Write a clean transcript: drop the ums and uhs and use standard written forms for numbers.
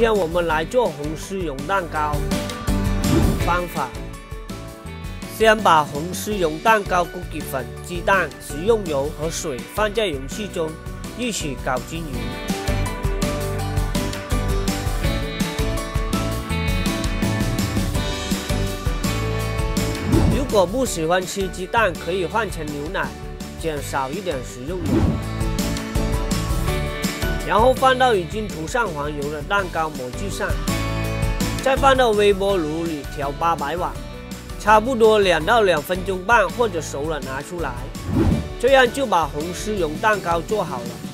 天我们来做红丝绒蛋糕。方法：先把红丝绒蛋糕固体粉、鸡蛋、食用油和水放在容器中，一起搞均匀。如果不喜欢吃鸡蛋，可以换成牛奶，减少一点食用油。然后放到已经涂上黄油的蛋糕模具上，再放到微波炉里调800瓦，差不多2到2分钟半或者熟了拿出来，这样就把红丝绒蛋糕做好了。